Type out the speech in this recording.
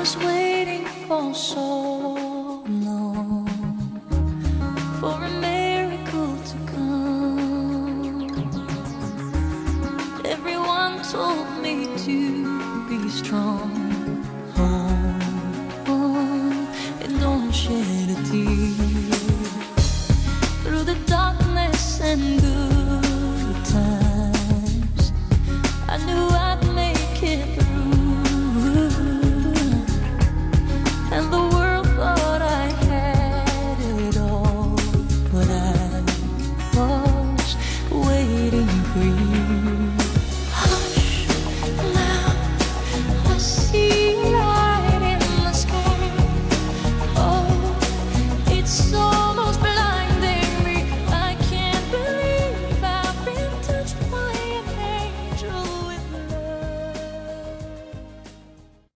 was waiting for so long for a miracle to come. Everyone told me to be strong. Oh.